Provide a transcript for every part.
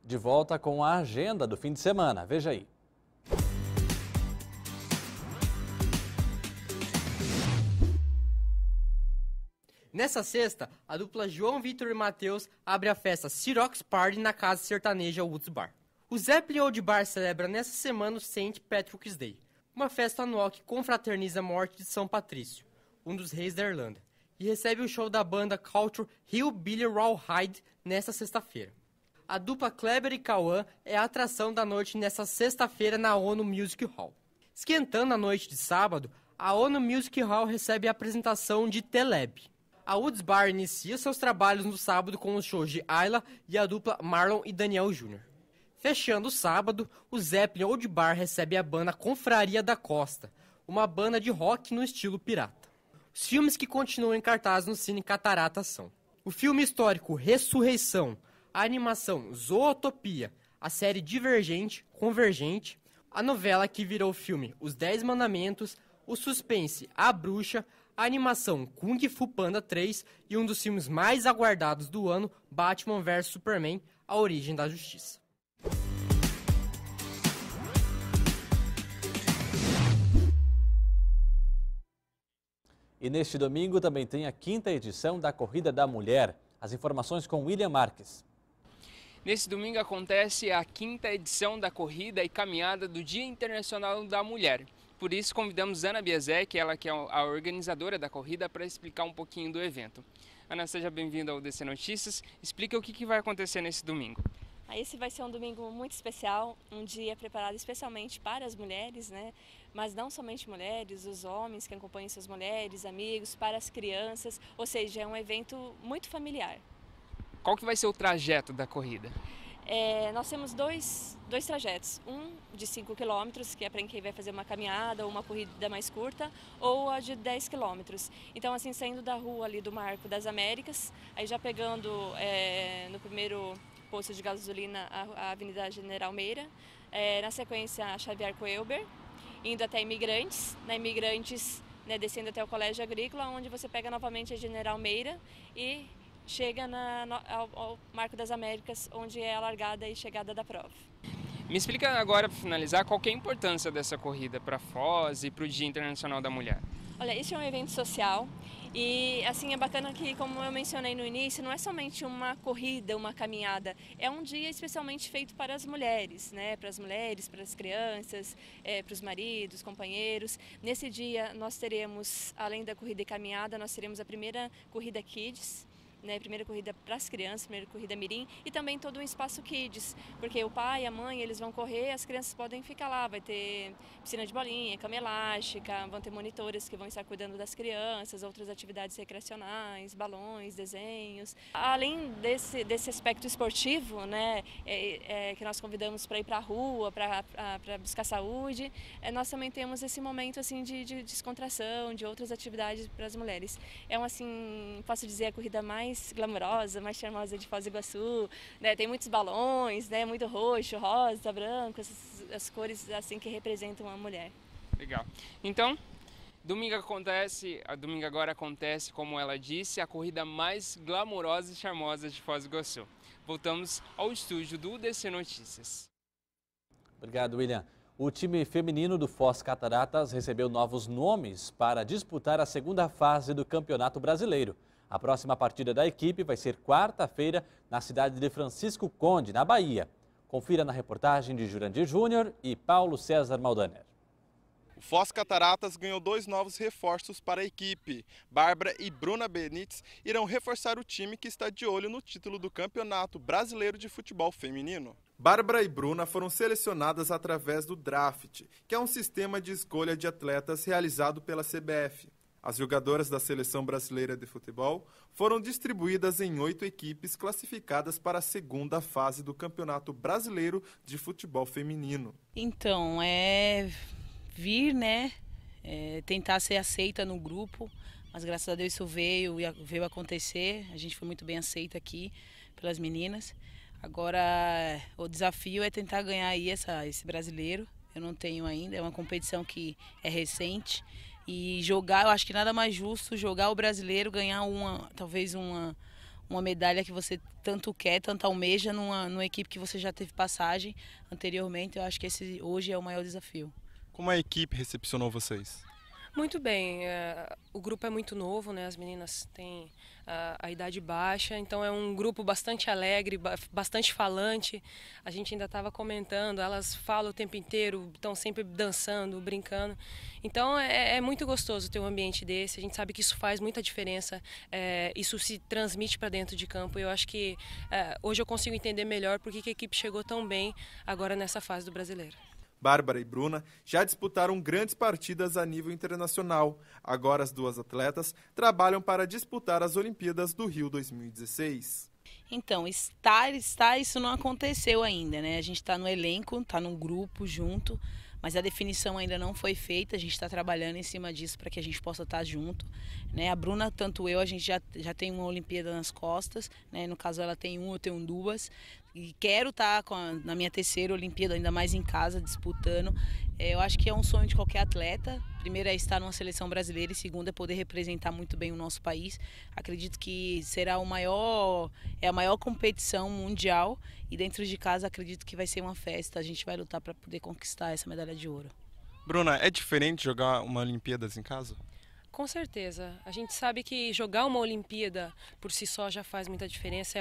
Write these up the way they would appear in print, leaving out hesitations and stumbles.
De volta com a agenda do fim de semana. Veja aí. Nessa sexta, a dupla João Vitor e Matheus abre a festa Sirox Party na casa sertaneja Woods Bar. O Zeppelin Old Bar celebra nessa semana o St. Patrick's Day, uma festa anual que confraterniza a morte de São Patrício, um dos reis da Irlanda, e recebe o show da banda Culture Hillbilly Rawhide nesta sexta-feira. A dupla Kleber e Cauã é a atração da noite nesta sexta-feira na ONU Music Hall. Esquentando a noite de sábado, a ONU Music Hall recebe a apresentação de Teleb. A Woods Bar inicia seus trabalhos no sábado com os shows de Ayla e a dupla Marlon e Daniel Jr. Fechando o sábado, o Zeppelin Old Bar recebe a banda Confraria da Costa, uma banda de rock no estilo pirata. Os filmes que continuam em cartaz no Cine Catarata são o filme histórico Ressurreição, a animação Zootopia, a série Divergente, Convergente, a novela que virou o filme Os 10 Mandamentos, o suspense A Bruxa, a animação Kung Fu Panda 3 e um dos filmes mais aguardados do ano, Batman vs Superman, A Origem da Justiça. E neste domingo também tem a 5ª edição da Corrida da Mulher. As informações com William Marques. Nesse domingo acontece a 5ª edição da Corrida e Caminhada do Dia Internacional da Mulher. Por isso convidamos Ana Biasek, ela que é a organizadora da corrida, para explicar um pouquinho do evento. Ana, seja bem-vinda ao DC Notícias. Explica o que vai acontecer nesse domingo. Esse vai ser um domingo muito especial, um dia preparado especialmente para as mulheres, né? Mas não somente mulheres, os homens que acompanham suas mulheres, amigos, para as crianças, ou seja, é um evento muito familiar. Qual que vai ser o trajeto da corrida? Nós temos dois trajetos, um de 5 quilômetros, que é para quem vai fazer uma caminhada ou uma corrida mais curta, ou a de 10 quilômetros. Então, assim, saindo da rua ali do Marco das Américas, aí já pegando no primeiro posto de gasolina a Avenida General Meira, na sequência a Xavier Coelber, indo até Imigrantes, na Imigrantes, né, descendo até o Colégio Agrícola, onde você pega novamente a General Meira e chega ao Marco das Américas, onde é a largada e chegada da prova. Me explica agora, para finalizar, qual que é a importância dessa corrida para a Foz e para o Dia Internacional da Mulher? Olha, esse é um evento social e assim é bacana que, como eu mencionei no início, não é somente uma corrida, uma caminhada, é um dia especialmente feito para as mulheres, né? Para as mulheres, para as crianças, para os maridos, companheiros. Nesse dia nós teremos, além da corrida e caminhada, nós teremos a primeira corrida Kids, né, primeira corrida para as crianças, primeira corrida mirim e também todo um espaço kids, porque o pai e a mãe eles vão correr, as crianças podem ficar lá, vai ter piscina de bolinha, cama elástica, vão ter monitores que vão estar cuidando das crianças, outras atividades recreacionais, balões, desenhos. Além desse aspecto esportivo, né, que nós convidamos para ir para a rua, para buscar saúde, nós também temos esse momento assim de descontração, de outras atividades para as mulheres. É assim, posso dizer, a corrida mais glamourosa, mais charmosa de Foz do Iguaçu, né? Tem muitos balões, né? Muito roxo, rosa, branco, as cores assim que representam a mulher. Legal. Então, domingo agora acontece, como ela disse, a corrida mais glamourosa e charmosa de Foz do Iguaçu. Voltamos ao estúdio do DC Notícias. Obrigado, William. O time feminino do Foz Cataratas recebeu novos nomes para disputar a 2ª fase do Campeonato Brasileiro. A próxima partida da equipe vai ser quarta-feira na cidade de Francisco Conde, na Bahia. Confira na reportagem de Jurandir Júnior e Paulo César Maldaner. O Foz Cataratas ganhou 2 novos reforços para a equipe. Bárbara e Bruna Benites irão reforçar o time que está de olho no título do Campeonato Brasileiro de Futebol Feminino. Bárbara e Bruna foram selecionadas através do draft, que é um sistema de escolha de atletas realizado pela CBF. As jogadoras da Seleção Brasileira de Futebol foram distribuídas em 8 equipes classificadas para a 2ª fase do Campeonato Brasileiro de Futebol Feminino. Então, vir, né, tentar ser aceita no grupo, mas graças a Deus isso veio acontecer, a gente foi muito bem aceita aqui pelas meninas. Agora, o desafio é tentar ganhar aí esse brasileiro, eu não tenho ainda, é uma competição que é recente. E jogar, eu acho que nada mais justo jogar o brasileiro, ganhar talvez uma uma medalha que você tanto quer, tanto almeja numa equipe que você já teve passagem anteriormente. Eu acho que esse hoje é o maior desafio. Como a equipe recepcionou vocês? Muito bem, o grupo é muito novo, né? As meninas têm a idade baixa, então é um grupo bastante alegre, bastante falante. A gente ainda estava comentando, elas falam o tempo inteiro, estão sempre dançando, brincando. Então é muito gostoso ter um ambiente desse, a gente sabe que isso faz muita diferença, isso se transmite para dentro de campo. E eu acho que hoje eu consigo entender melhor por que a equipe chegou tão bem agora nessa fase do Brasileiro. Bárbara e Bruna já disputaram grandes partidas a nível internacional. Agora as duas atletas trabalham para disputar as Olimpíadas do Rio 2016. Então, isso não aconteceu ainda, né? A gente está no elenco, está num grupo junto, mas a definição ainda não foi feita. A gente está trabalhando em cima disso para que a gente possa estar junto, né? A Bruna, tanto eu, a gente já tem uma Olimpíada nas costas, né? No caso ela tem uma, eu tenho duas. E quero estar na minha terceira Olimpíada, ainda mais em casa, disputando. Eu acho que é um sonho de qualquer atleta. Primeiro é estar numa seleção brasileira e segundo é poder representar muito bem o nosso país. Acredito que será a maior competição mundial e dentro de casa acredito que vai ser uma festa. A gente vai lutar para poder conquistar essa medalha de ouro. Bruna, é diferente jogar uma Olimpíadas em casa? Com certeza. A gente sabe que jogar uma Olimpíada por si só já faz muita diferença,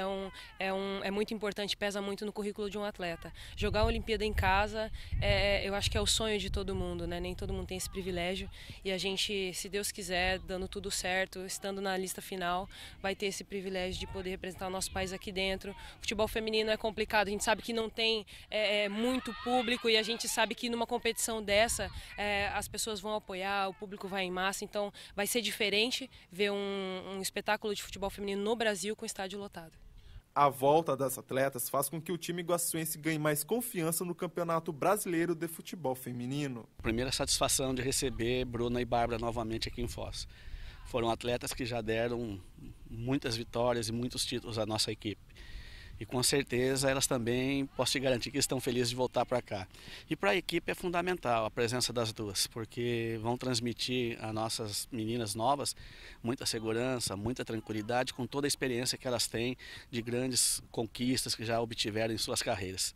é muito importante, pesa muito no currículo de um atleta. Jogar a Olimpíada em casa, eu acho que é o sonho de todo mundo, né? Nem todo mundo tem esse privilégio e a gente, se Deus quiser, dando tudo certo, estando na lista final, vai ter esse privilégio de poder representar o nosso país aqui dentro. O futebol feminino é complicado, a gente sabe que não tem muito público e a gente sabe que numa competição dessa as pessoas vão apoiar, o público vai em massa, então vai ser diferente ver um espetáculo de futebol feminino no Brasil com estádio lotado. A volta das atletas faz com que o time iguaçuense ganhe mais confiança no Campeonato Brasileiro de Futebol Feminino. Primeira satisfação de receber Bruna e Bárbara novamente aqui em Foz. Foram atletas que já deram muitas vitórias e muitos títulos à nossa equipe. E com certeza elas também, posso te garantir que estão felizes de voltar para cá. E para a equipe é fundamental a presença das duas, porque vão transmitir a nossas meninas novas muita segurança, muita tranquilidade, com toda a experiência que elas têm de grandes conquistas que já obtiveram em suas carreiras.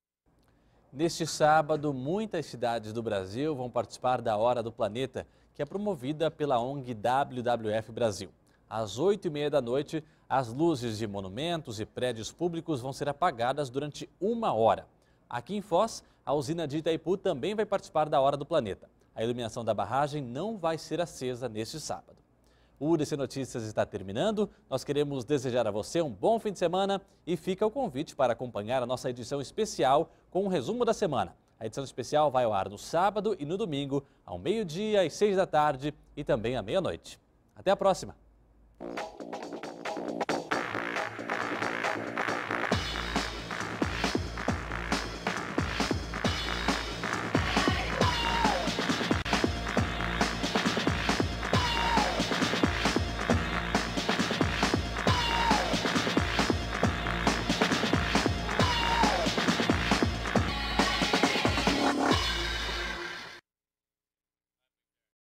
Neste sábado, muitas cidades do Brasil vão participar da Hora do Planeta, que é promovida pela ONG WWF Brasil. Às 8h30 da noite, as luzes de monumentos e prédios públicos vão ser apagadas durante 1 hora. Aqui em Foz, a usina de Itaipu também vai participar da Hora do Planeta. A iluminação da barragem não vai ser acesa neste sábado. O UDC Notícias está terminando. Nós queremos desejar a você um bom fim de semana e fica o convite para acompanhar a nossa edição especial com um resumo da semana. A edição especial vai ao ar no sábado e no domingo, ao meio-dia, às 6 da tarde e também à meia-noite. Até a próxima!